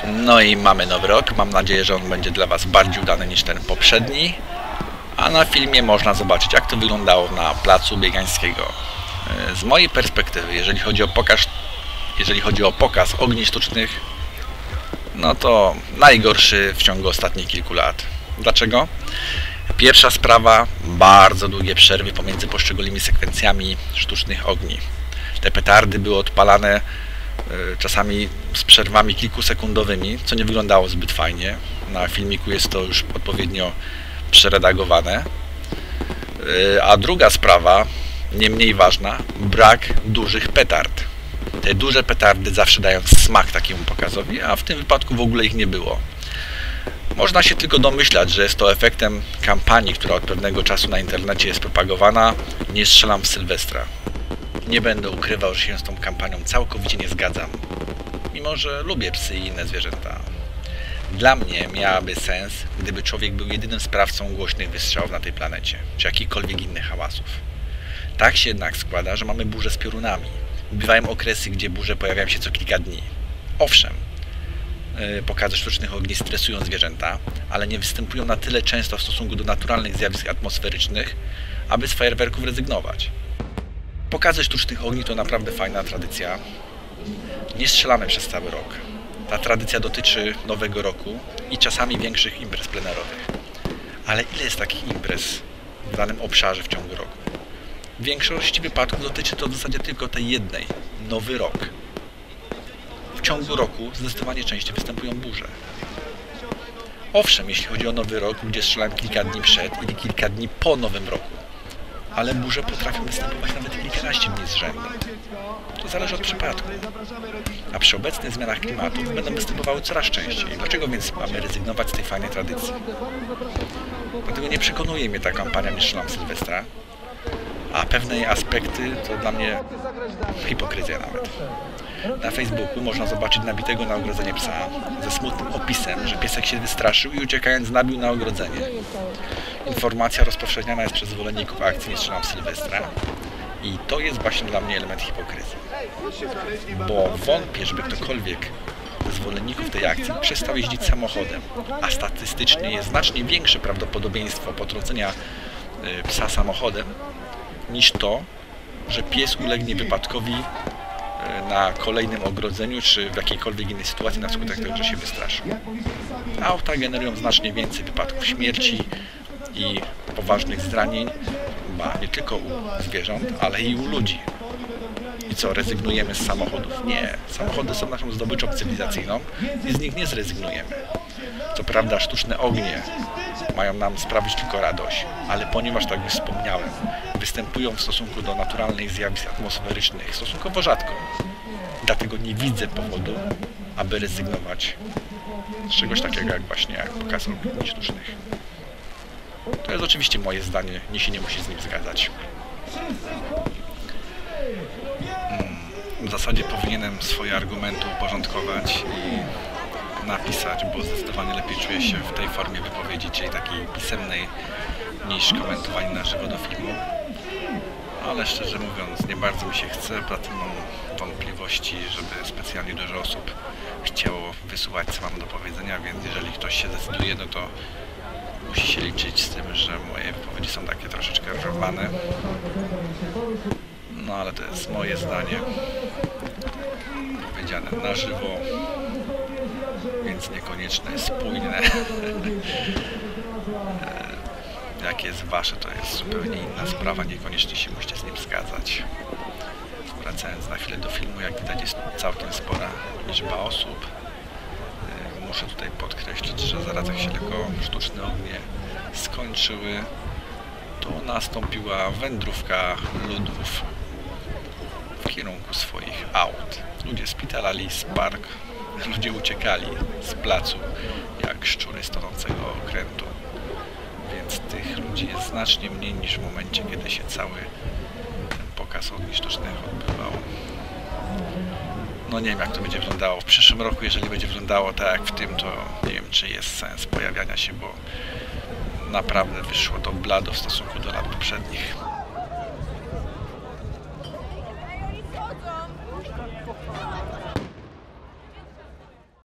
No i mamy nowy rok. Mam nadzieję, że on będzie dla Was bardziej udany niż ten poprzedni. A na filmie można zobaczyć, jak to wyglądało na placu Biegańskiego. Z mojej perspektywy, jeżeli chodzi o pokaz ogni sztucznych, no to najgorszy w ciągu ostatnich kilku lat. Dlaczego? Pierwsza sprawa, bardzo długie przerwy pomiędzy poszczególnymi sekwencjami sztucznych ogni. Te petardy były odpalane czasami z przerwami kilkusekundowymi, co nie wyglądało zbyt fajnie. Na filmiku jest to już odpowiednio przeredagowane. A druga sprawa, nie mniej ważna, brak dużych petard. Te duże petardy zawsze dają smak takiemu pokazowi, a w tym wypadku w ogóle ich nie było. Można się tylko domyślać, że jest to efektem kampanii, która od pewnego czasu na internecie jest propagowana. Nie strzelam w Sylwestra. Nie będę ukrywał, że się z tą kampanią całkowicie nie zgadzam, mimo że lubię psy i inne zwierzęta. Dla mnie miałaby sens, gdyby człowiek był jedynym sprawcą głośnych wystrzałów na tej planecie, czy jakichkolwiek innych hałasów. Tak się jednak składa, że mamy burze z piorunami. Bywają okresy, gdzie burze pojawiają się co kilka dni. Owszem, pokazy sztucznych ogni stresują zwierzęta, ale nie występują na tyle często w stosunku do naturalnych zjawisk atmosferycznych, aby z fajerwerków rezygnować. Pokazy sztucznych ogni to naprawdę fajna tradycja. Nie strzelamy przez cały rok. Ta tradycja dotyczy Nowego Roku i czasami większych imprez plenerowych. Ale ile jest takich imprez w danym obszarze w ciągu roku? W większości wypadków dotyczy to w zasadzie tylko tej jednej, Nowy Rok. W ciągu roku zdecydowanie częściej występują burze. Owszem, jeśli chodzi o Nowy Rok, ludzie strzelają kilka dni przed i kilka dni po Nowym Roku. Ale burze potrafią występować nawet kilkanaście dni z rzędu. To zależy od przypadku. A przy obecnych zmianach klimatu będą występowały coraz częściej. Dlaczego więc mamy rezygnować z tej fajnej tradycji? Dlatego nie przekonuje mnie ta kampania Nie strzelam w Sylwestra, a pewne jej aspekty to dla mnie hipokryzja nawet. Na Facebooku można zobaczyć nabitego na ogrodzenie psa ze smutnym opisem, że piesek się wystraszył i uciekając nabił na ogrodzenie. Informacja rozpowszechniana jest przez zwolenników akcji Nie strzelam w Sylwestra i to jest właśnie dla mnie element hipokryzji. Bo wątpię, żeby ktokolwiek ze zwolenników tej akcji przestał jeździć samochodem, a statystycznie jest znacznie większe prawdopodobieństwo potrącenia psa samochodem niż to, że pies ulegnie wypadkowi na kolejnym ogrodzeniu, czy w jakiejkolwiek innej sytuacji na skutek tego, że się wystraszył. Auta generują znacznie więcej wypadków śmierci i poważnych zranień, nie tylko u zwierząt, ale i u ludzi. I co, rezygnujemy z samochodów? Nie. Samochody są naszą zdobyczą cywilizacyjną i z nich nie zrezygnujemy. Co prawda sztuczne ognie mają nam sprawić tylko radość, ale ponieważ, tak jak już wspomniałem, występują w stosunku do naturalnych zjawisk atmosferycznych stosunkowo rzadko. Dlatego nie widzę powodu, aby rezygnować z czegoś takiego jak pokaz ogni sztucznych. To jest oczywiście moje zdanie, nikt się nie musi z nim zgadzać. W zasadzie powinienem swoje argumenty uporządkować i napisać, bo zdecydowanie lepiej czuję się w tej formie wypowiedzi, czyli takiej pisemnej, niż komentowanie na żywo do filmu. Ale szczerze mówiąc, nie bardzo mi się chce, poza tym mam wątpliwości, żeby specjalnie dużo osób chciało wysłuchać, co mam do powiedzenia, więc jeżeli ktoś się zdecyduje, no to musi się liczyć z tym, że moje wypowiedzi są takie troszeczkę rwane. No ale to jest moje zdanie, powiedziane na żywo, więc niekoniecznie spójne. Jak jest wasze, to jest zupełnie inna sprawa, niekoniecznie się musicie z nim zgadzać. Wracając na chwilę do filmu, jak widać jest całkiem spora liczba osób. Muszę tutaj podkreślić, że zaraz jak się tylko sztuczne ognie skończyły, to nastąpiła wędrówka ludów w kierunku swoich aut. Ludzie spitalali z park, ludzie uciekali z placu jak szczury z tonącego okrętu. Więc tych ludzi jest znacznie mniej niż w momencie, kiedy się cały ten pokaz ogni sztucznych odbywał. No nie wiem, jak to będzie wyglądało w przyszłym roku. Jeżeli będzie wyglądało tak jak w tym, to nie wiem, czy jest sens pojawiania się, bo naprawdę wyszło to blado w stosunku do lat poprzednich.